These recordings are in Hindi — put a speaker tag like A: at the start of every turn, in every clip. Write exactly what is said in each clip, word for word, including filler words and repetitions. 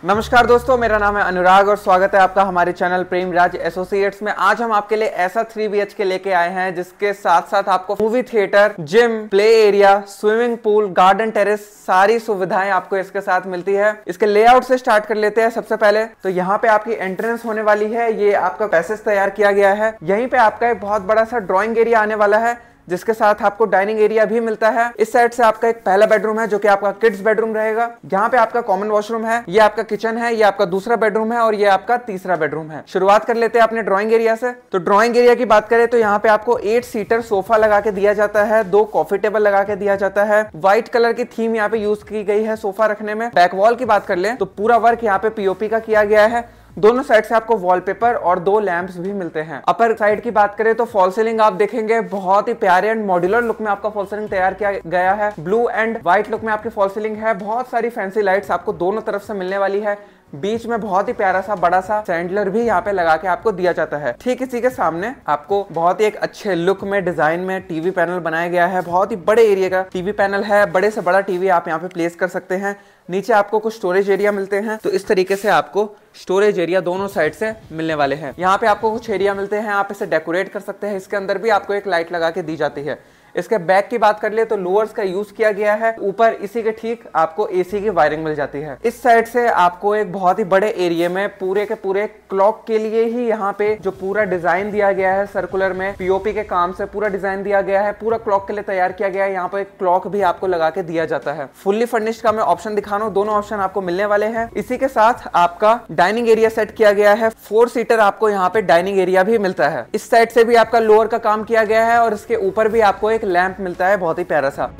A: नमस्कार दोस्तों, मेरा नाम है अनुराग और स्वागत है आपका हमारे चैनल प्रेम राज एसोसिएट्स में। आज हम आपके लिए ऐसा थ्री बी एच के लेके आए हैं जिसके साथ साथ आपको movie theatre, gym, play area, swimming pool, garden terrace, सारी सुविधाएं आपको इसके साथ मिलती है। इसके लेआउट से स्टार्ट कर लेते हैं। सबसे पहले तो यहाँ पे आपकी एंट्रेंस होने वाली है। ये आपका पैसेज तैयार किया गया है। यहीं पे आपका एक बहुत बड़ा सा ड्रॉइंग एरिया आने वाला है जिसके साथ आपको डाइनिंग एरिया भी मिलता है। इस साइड से आपका एक पहला बेडरूम है जो कि आपका किड्स बेडरूम रहेगा। यहाँ पे आपका कॉमन वॉशरूम है, ये आपका किचन है, ये आपका दूसरा बेडरूम है और ये आपका तीसरा बेडरूम है। शुरुआत कर लेते हैं अपने ड्राइंग एरिया से। तो ड्राइंग एरिया की बात करें तो यहाँ पे आपको एट सीटर सोफा लगा के दिया जाता है, दो कॉफी टेबल लगा के दिया जाता है। व्हाइट कलर की थीम यहाँ पे यूज की गई है सोफा रखने में। बैक वॉल की बात कर ले तो पूरा वर्क यहाँ पे पीओपी का किया गया है। दोनों साइड से आपको वॉलपेपर और दो लैंप्स भी मिलते हैं। अपर साइड की बात करें तो फॉल सीलिंग आप देखेंगे, बहुत ही प्यारे एंड मॉड्यूलर लुक में आपका फॉल सीलिंग तैयार किया गया है। ब्लू एंड व्हाइट लुक में आपकी फॉल सीलिंग है। बहुत सारी फैंसी लाइट्स आपको दोनों तरफ से मिलने वाली है। बीच में बहुत ही प्यारा सा बड़ा सा सैंडलर भी यहाँ पे लगा के आपको दिया जाता है। ठीक इसी के सामने आपको बहुत ही एक अच्छे लुक में डिजाइन में टीवी पैनल बनाया गया है। बहुत ही बड़े एरिया का टीवी पैनल है। बड़े से बड़ा टीवी आप यहाँ पे प्लेस कर सकते हैं। नीचे आपको कुछ स्टोरेज एरिया मिलते हैं। तो इस तरीके से आपको स्टोरेज एरिया दोनों साइड से मिलने वाले हैं। यहाँ पे आपको कुछ एरिया मिलते हैं, आप इसे डेकोरेट कर सकते हैं। इसके अंदर भी आपको एक लाइट लगा के दी जाती है। इसके बैक की बात कर ले तो लोअर्स का यूज किया गया है। ऊपर इसी के ठीक आपको एसी की वायरिंग मिल जाती है। इस साइड से आपको एक बहुत ही बड़े एरिया में पूरे के पूरे क्लॉक के लिए ही यहाँ पे जो पूरा डिजाइन दिया गया है, सर्कुलर में पीओपी के काम से पूरा डिजाइन दिया गया है, पूरा क्लॉक के लिए तैयार किया गया है। यहाँ पे एक क्लॉक भी आपको लगा के दिया जाता है। फुल्ली फर्निश्ड का मैं ऑप्शन दिखा रहा हूँ, दोनों ऑप्शन आपको मिलने वाले हैं। इसी के साथ आपका डाइनिंग एरिया सेट किया गया है। फोर सीटर आपको यहाँ पे डाइनिंग एरिया भी मिलता है। इस साइड से भी आपका लोअर का काम किया गया है और इसके ऊपर भी आपको एक लैंप मिलता है, बहुत ही प्यारा सा।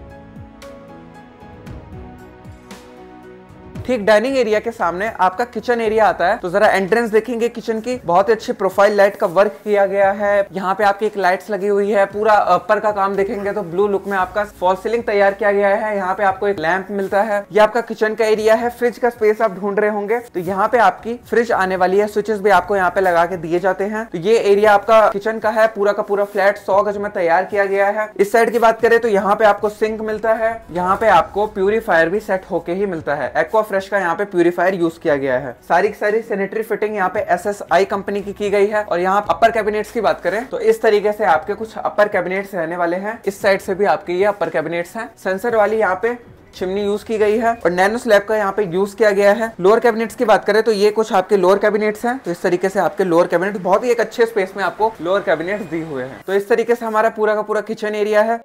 A: ठीक डाइनिंग एरिया के सामने आपका किचन एरिया आता है। तो जरा एंट्रेंस देखेंगे किचन की, बहुत ही अच्छी प्रोफाइल लाइट का वर्क किया गया है। यहाँ पे आपकी एक लाइट्स लगी हुई है। पूरा अपर का काम देखेंगे तो ब्लू लुक में आपका फॉल सीलिंग तैयार किया गया है। यहाँ पे आपको एक लैंप मिलता है। ये आपका किचन का एरिया है। फ्रिज का स्पेस आप ढूंढ रहे होंगे तो यहाँ पे आपकी फ्रिज आने वाली है। स्विचेस भी आपको यहाँ पे लगा के दिए जाते हैं। तो ये एरिया आपका किचन का है, पूरा का पूरा फ्लैट सौ गज में तैयार किया गया है। इस साइड की बात करें तो यहाँ पे आपको सिंक मिलता है। यहाँ पे आपको प्यूरीफायर भी सेट होके ही मिलता है। एक्वा फ्रेश का यहाँ पे प्यूरीफायर यूज किया गया है। सारी सारी सैनिटरी फिटिंग यहाँ पे एस एस आई कंपनी की की गई है। और यहाँ अपर कैबिनेट्स की बात करें तो इस तरीके से आपके कुछ अपर कैबिनेट्स रहने वाले हैं। इस साइड से भी आपके ये अपर कैबिनेट्स हैं। सेंसर वाली यहाँ पे चिमनी यूज की गई है और नैनो स्लैब का यहाँ पे यूज किया गया है। लोअर कैबिनेट्स की बात करें तो ये कुछ आपके लोअर कैबिनेट्स हैं। तो इस तरीके से आपके लोअर कैबिनेट बहुत ही एक अच्छे स्पेस में आपको लोअर कैबिनेट्स दिए हुए हैं। तो इस तरीके से हमारा पूरा का पूरा किचन एरिया है।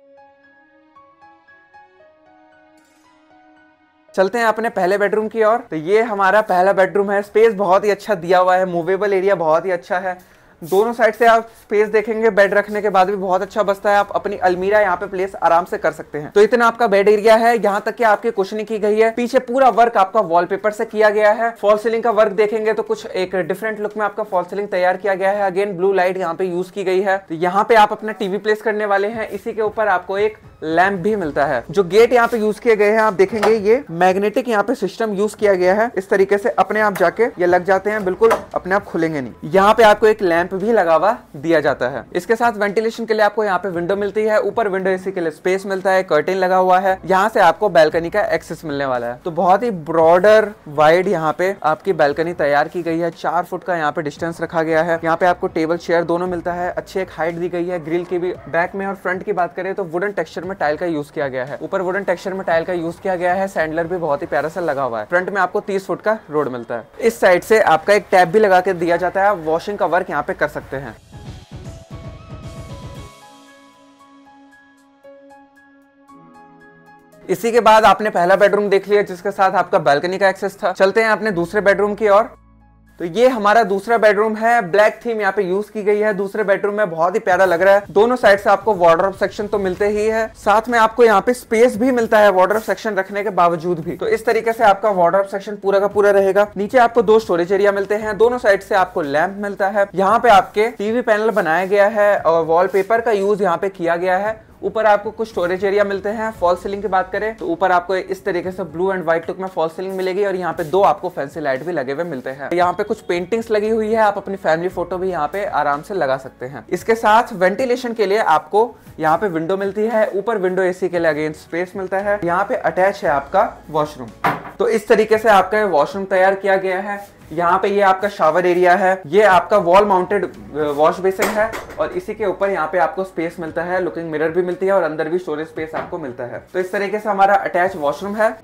A: चलते हैं अपने पहले बेडरूम की ओर। तो ये हमारा पहला बेडरूम है। स्पेस बहुत ही अच्छा दिया हुआ है। मूवेबल एरिया बहुत ही अच्छा है। दोनों साइड से आप स्पेस देखेंगे, बेड रखने के बाद भी बहुत अच्छा बसता है। आप अपनी अलमीरा यहाँ पे प्लेस आराम से कर सकते हैं। तो इतना आपका बेड एरिया है। यहाँ तक कि आपकी कुशनिंग की गई है। पीछे पूरा वर्क आपका वॉलपेपर से किया गया है। फॉल सीलिंग का वर्क देखेंगे तो कुछ एक डिफरेंट लुक में आपका फॉल सीलिंग तैयार किया गया है। अगेन ब्लू लाइट यहाँ पे यूज की गई है। तो यहाँ पे आप अपना टीवी प्लेस करने वाले हैं। इसी के ऊपर आपको एक लैंप भी मिलता है। जो गेट यहाँ पे यूज किए गए हैं आप देखेंगे, ये मैग्नेटिक यहाँ पे सिस्टम यूज किया गया है। इस तरीके से अपने आप जाके ये लग जाते हैं, बिल्कुल अपने आप खुलेंगे नहीं। यहाँ पे आपको एक लैंप भी लगा हुआ दिया जाता है। इसके साथ वेंटिलेशन के लिए आपको यहाँ पे विंडो मिलती है। ऊपर विंडो एसी के लिए स्पेस मिलता है। कर्टेन लगा हुआ है। यहाँ से आपको बैल्कनी का एक्सेस मिलने वाला है। तो बहुत ही ब्रॉडर वाइड यहाँ पे आपकी बैल्कनी तैयार की गई है। चार फुट का यहाँ पे डिस्टेंस रखा गया है। यहाँ पे आपको टेबल चेयर दोनों मिलता है। अच्छी एक हाइट दी गई है। ग्रिल की भी बैक में और फ्रंट की बात करें तो वुडन टेक्सचर में टाइल का यूज किया गया है। ऊपर वुडन टेक्सचर में टाइल का यूज किया गया है। सैंडलर भी बहुत ही प्यारा सा लगा हुआ है। फ्रंट में आपको तीस फुट का रोड मिलता है। इस साइड से आपका एक टैब भी लगा के दिया जाता है। आप वॉशिंग का वर्क यहाँ पे कर सकते हैं। इसी के बाद आपने पहला बेडरूम देख लिया जिसके साथ आपका बालकनी का एक्सेस था। चलते हैं अपने दूसरे बेडरूम की ओर। तो ये हमारा दूसरा बेडरूम है। ब्लैक थीम यहाँ पे यूज की गई है। दूसरे बेडरूम में बहुत ही प्यारा लग रहा है। दोनों साइड से आपको वार्डरोब सेक्शन तो मिलते ही है, साथ में आपको यहाँ पे स्पेस भी मिलता है वार्डरोब सेक्शन रखने के बावजूद भी। तो इस तरीके से आपका वार्डरोब सेक्शन पूरा का पूरा रहेगा। नीचे आपको दो स्टोरेज एरिया मिलते हैं। दोनों साइड से आपको लैंप मिलता है। यहाँ पे आपके टीवी पैनल बनाया गया है और वॉलपेपर का यूज यहाँ पे किया गया है। ऊपर आपको कुछ स्टोरेज एरिया मिलते हैं। फॉल सीलिंग की बात करें तो ऊपर आपको इस तरीके से ब्लू एंड व्हाइट लुक में फॉल सीलिंग मिलेगी और यहाँ पे दो आपको फैंसी लाइट भी लगे हुए मिलते हैं। यहाँ पे कुछ पेंटिंग्स लगी हुई है। आप अपनी फैमिली फोटो भी यहाँ पे आराम से लगा सकते हैं। इसके साथ वेंटिलेशन के लिए आपको यहाँ पे विंडो मिलती है। ऊपर विंडो एसी के लिए अगेन स्पेस मिलता है। यहाँ पे अटैच है आपका वॉशरूम। तो इस तरीके से आपका वॉशरूम तैयार किया गया है। यहाँ पे ये आपका शावर एरिया है, ये आपका वॉल माउंटेड वॉश बेसिन है और इसी के ऊपर यहाँ पे आपको स्पेस मिलता है, लुकिंग मिरर भी मिलती है और अंदर भी स्टोरेज स्पेस आपको मिलता है। तो इस तरीके से हमारा अटैच वॉशरूम है।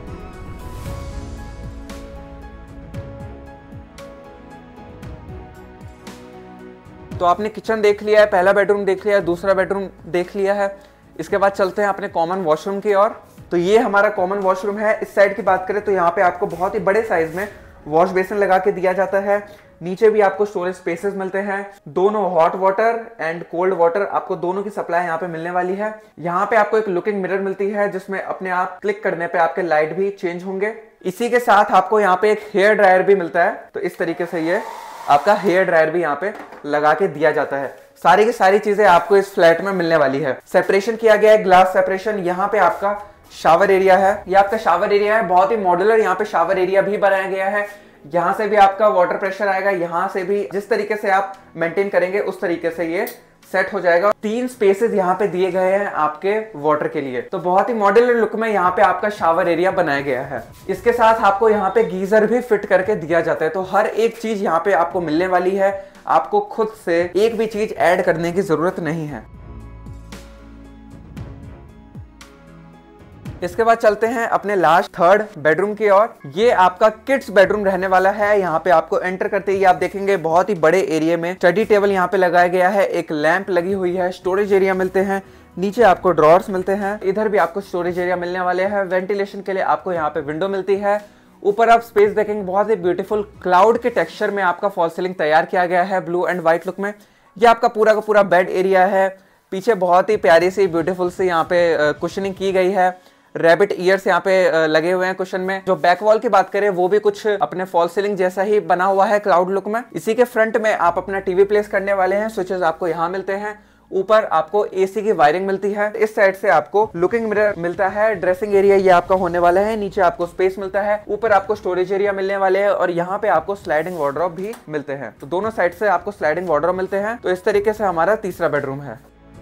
A: तो आपने किचन देख लिया है, पहला बेडरूम देख लिया है, दूसरा बेडरूम देख लिया है। इसके बाद चलते हैं अपने कॉमन वॉशरूम की ओर। तो ये हमारा कॉमन वॉशरूम है। इस साइड की बात करें तो यहाँ पे आपको बहुत ही बड़े साइज में वॉश बेसिन लगा के दिया जाता है। नीचे भी आपको स्टोरेज स्पेसेस मिलते हैं। दोनों hot water and cold water आपको दोनों की सप्लाई यहाँ पे मिलने वाली है। यहाँ पे आपको एक लुकिंग मिरर मिलती है जिसमें अपने आप क्लिक करने पे आपके लाइट भी चेंज होंगे। इसी के साथ आपको यहाँ पे एक हेयर ड्रायर भी मिलता है। तो इस तरीके से ये आपका हेयर ड्रायर भी यहाँ पे लगा के दिया जाता है। सारी की सारी चीजें आपको इस फ्लैट में मिलने वाली है। सेपरेशन किया गया है, ग्लास सेपरेशन। यहाँ पे आपका शावर एरिया है, ये आपका शावर एरिया है, बहुत ही मॉड्यूलर यहाँ पे शावर एरिया भी बनाया गया है। यहाँ से भी आपका वाटर प्रेशर आएगा, यहाँ से भी जिस तरीके से आप मेंटेन करेंगे उस तरीके से ये सेट हो जाएगा। तीन स्पेसेस यहाँ पे दिए गए हैं आपके वाटर के लिए। तो बहुत ही मॉड्यूलर लुक में यहाँ पे आपका शावर एरिया बनाया गया है। इसके साथ आपको यहाँ पे गीजर भी फिट करके दिया जाता है। तो हर एक चीज यहाँ पे आपको मिलने वाली है, आपको खुद से एक भी चीज ऐड करने की जरूरत नहीं है। इसके बाद चलते हैं अपने लास्ट थर्ड बेडरूम की ओर। ये आपका किड्स बेडरूम रहने वाला है। यहाँ पे आपको एंटर करते ही आप देखेंगे बहुत ही बड़े एरिया में स्टडी टेबल यहाँ पे लगाया गया है, एक लैंप लगी हुई है, स्टोरेज एरिया मिलते हैं, नीचे आपको ड्रॉर्स मिलते हैं, इधर भी आपको स्टोरेज एरिया मिलने वाले हैं। वेंटिलेशन के लिए आपको यहाँ पे विंडो मिलती है। ऊपर आप स्पेस देखेंगे, बहुत ही ब्यूटीफुल क्लाउड के टेक्सचर में आपका फॉल सीलिंग तैयार किया गया है ब्लू एंड व्हाइट लुक में। ये आपका पूरा का पूरा बेड एरिया है। पीछे बहुत ही प्यारी सी ब्यूटीफुल सी यहाँ पे कुशनिंग की गई है। रैबिट ईयर्स यहाँ पे लगे हुए हैं कुशन में। जो बैक वॉल की बात करें वो भी कुछ अपने फॉल सीलिंग जैसा ही बना हुआ है क्लाउड लुक में। इसी के फ्रंट में आप अपना टीवी प्लेस करने वाले हैं, स्विचेस आपको यहाँ मिलते हैं। ऊपर आपको एसी की वायरिंग मिलती है। इस साइड से आपको लुकिंग मिरर मिलता है। ड्रेसिंग एरिया ये आपका होने वाला है। नीचे आपको स्पेस मिलता है, ऊपर आपको स्टोरेज एरिया मिलने वाले हैं और यहाँ पे आपको स्लाइडिंग वार्डरोब भी मिलते हैं। तो दोनों साइड से आपको स्लाइडिंग वार्डरोब मिलते हैं। तो इस तरीके से हमारा तीसरा बेडरूम है।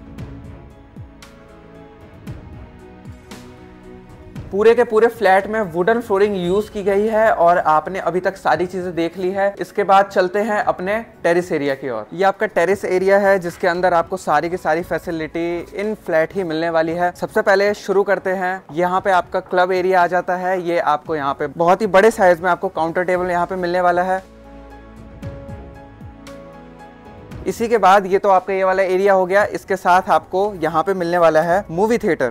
A: पूरे के पूरे फ्लैट में वुडन फ्लोरिंग यूज की गई है और आपने अभी तक सारी चीजें देख ली है। इसके बाद चलते हैं अपने टेरेस एरिया की ओर। ये आपका टेरेस एरिया है जिसके अंदर आपको सारी की सारी फैसिलिटी इन फ्लैट ही मिलने वाली है। सबसे पहले शुरू करते हैं, यहाँ पे आपका क्लब एरिया आ जाता है। ये आपको यहाँ पे बहुत ही बड़े साइज में आपको काउंटर टेबल यहाँ पे मिलने वाला है। इसी के बाद ये तो आपका ये वाला एरिया हो गया। इसके साथ आपको यहाँ पे मिलने वाला है मूवी थिएटर।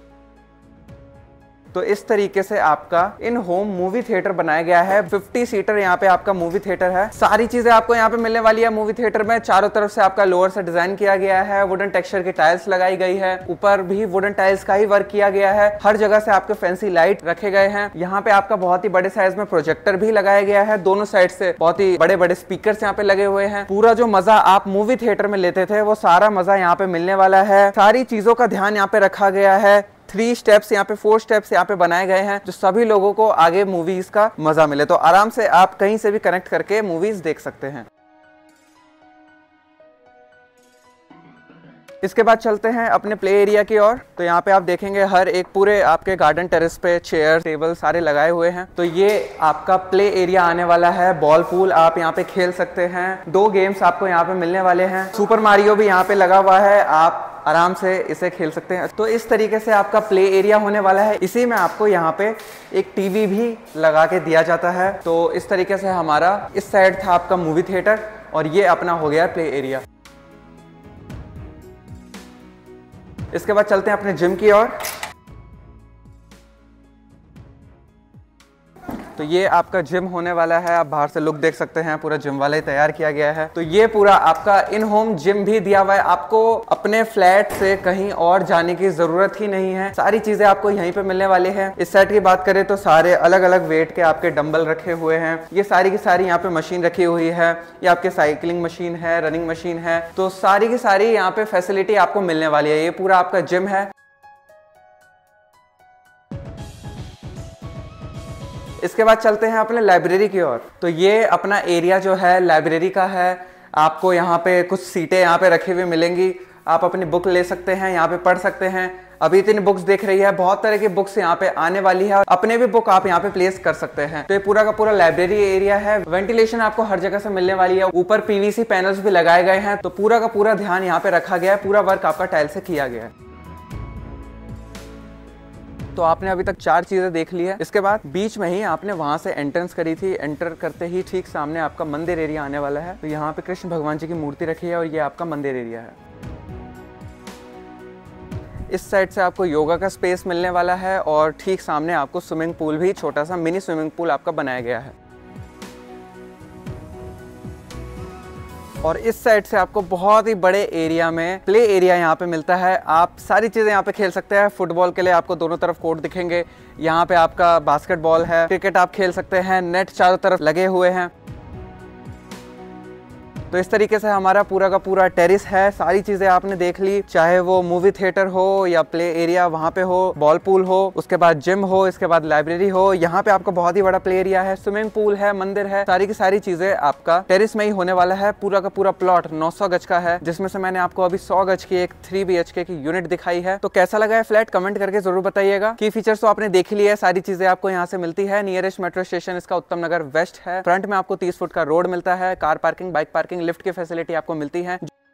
A: तो इस तरीके से आपका इन होम मूवी थिएटर बनाया गया है। पचास सीटर यहाँ पे आपका मूवी थिएटर है। सारी चीजें आपको यहाँ पे मिलने वाली है मूवी थिएटर में। चारों तरफ से आपका लोअर से डिजाइन किया गया है, वुडन टेक्सचर की टाइल्स लगाई गई है, ऊपर भी वुडन टाइल्स का ही वर्क किया गया है। हर जगह से आपके फैंसी लाइट रखे गए हैं। यहाँ पे आपका बहुत ही बड़े साइज में प्रोजेक्टर भी लगाया गया है। दोनों साइड से बहुत ही बड़े बड़े स्पीकर यहाँ पे लगे हुए हैं। पूरा जो मजा आप मूवी थिएटर में लेते थे वो सारा मजा यहाँ पे मिलने वाला है। सारी चीजों का ध्यान यहाँ पे रखा गया है। थ्री स्टेप्स यहाँ पे फोर स्टेप्स यहाँ पे बनाए गए हैं जो सभी लोगों को आगे मूवीज का मजा मिले। तो आराम से आप कहीं से भी कनेक्ट करके मूवीज देख सकते हैं। इसके बाद चलते हैं अपने प्ले एरिया की ओर। तो यहाँ पे आप देखेंगे हर एक पूरे आपके गार्डन टेरेस पे चेयर टेबल सारे लगाए हुए हैं। तो ये आपका प्ले एरिया आने वाला है। बॉल पूल आप यहाँ पे खेल सकते हैं। दो गेम्स आपको यहाँ पे मिलने वाले हैं। सुपर मारियो भी यहाँ पे लगा हुआ है, आप आराम से इसे खेल सकते हैं। तो इस तरीके से आपका प्ले एरिया होने वाला है। इसी में आपको यहाँ पे एक टीवी भी लगा के दिया जाता है। तो इस तरीके से हमारा इस साइड था आपका मूवी थिएटर और ये अपना हो गया प्ले एरिया। इसके बाद चलते हैं अपने जिम की ओर। तो ये आपका जिम होने वाला है। आप बाहर से लुक देख सकते हैं, पूरा जिम वाला ही तैयार किया गया है। तो ये पूरा आपका इन होम जिम भी दिया हुआ है। आपको अपने फ्लैट से कहीं और जाने की जरूरत ही नहीं है। सारी चीजें आपको यहीं पे मिलने वाले हैं। इस सेट की बात करें तो सारे अलग अलग वेट के आपके डंबल रखे हुए हैं। ये सारी की सारी यहाँ पे मशीन रखी हुई है। ये आपके साइकिलिंग मशीन है, रनिंग मशीन है। तो सारी की सारी यहाँ पे फैसिलिटी आपको मिलने वाली है। ये पूरा आपका जिम है। इसके बाद चलते हैं अपने लाइब्रेरी की ओर। तो ये अपना एरिया जो है लाइब्रेरी का है। आपको यहाँ पे कुछ सीटें यहाँ पे रखी हुई मिलेंगी। आप अपनी बुक ले सकते हैं, यहाँ पे पढ़ सकते हैं। अभी इतनी बुक्स देख रही है, बहुत तरह की बुक्स यहाँ पे आने वाली है और अपने भी बुक आप यहाँ पे प्लेस कर सकते हैं। तो ये पूरा का पूरा लाइब्रेरी एरिया है। वेंटिलेशन आपको हर जगह से मिलने वाली है। ऊपर पीवीसी पैनल्स भी लगाए गए हैं। तो पूरा का पूरा ध्यान यहाँ पे रखा गया है। पूरा वर्क आपका टाइल से किया गया है। तो आपने अभी तक चार चीजें देख ली है। इसके बाद बीच में ही आपने वहां से एंट्रेंस करी थी। एंटर करते ही ठीक सामने आपका मंदिर एरिया आने वाला है। तो यहाँ पे कृष्ण भगवान जी की मूर्ति रखी है और ये आपका मंदिर एरिया है। इस साइड से आपको योगा का स्पेस मिलने वाला है और ठीक सामने आपको स्विमिंग पूल भी, छोटा सा मिनी स्विमिंग पूल आपका बनाया गया है। और इस साइड से आपको बहुत ही बड़े एरिया में प्ले एरिया यहाँ पे मिलता है। आप सारी चीजें यहाँ पे खेल सकते हैं। फुटबॉल के लिए आपको दोनों तरफ कोर्ट दिखेंगे। यहाँ पे आपका बास्केटबॉल है, क्रिकेट आप खेल सकते हैं, नेट चारों तरफ लगे हुए हैं। तो इस तरीके से हमारा पूरा का पूरा टेरिस है। सारी चीजें आपने देख ली, चाहे वो मूवी थिएटर हो या प्ले एरिया वहाँ पे हो, बॉल पूल हो, उसके बाद जिम हो, इसके बाद लाइब्रेरी हो। यहाँ पे आपका बहुत ही बड़ा प्ले एरिया है, स्विमिंग पूल है, मंदिर है। सारी की सारी चीजें आपका टेरिस में ही होने वाला है। पूरा का पूरा प्लॉट नौ सौ गज का है, जिसमें से मैंने आपको अभी सौ गज की एक थ्री बी एच के की यूनिट दिखाई है। तो कैसा लगा है फ्लैट, कमेंट करके जरूर बताइएगा। की फीचर्स तो आपने देख लिया है, सारी चीजें आपको यहाँ से मिलती है। नियरेस्ट मेट्रो स्टेशन इसका उत्तम नगर वेस्ट है। फ्रंट में आपको तीस फुट का रोड मिलता है। Car parking, bike parking, lift की फैसिलिटी आपको मिलती है।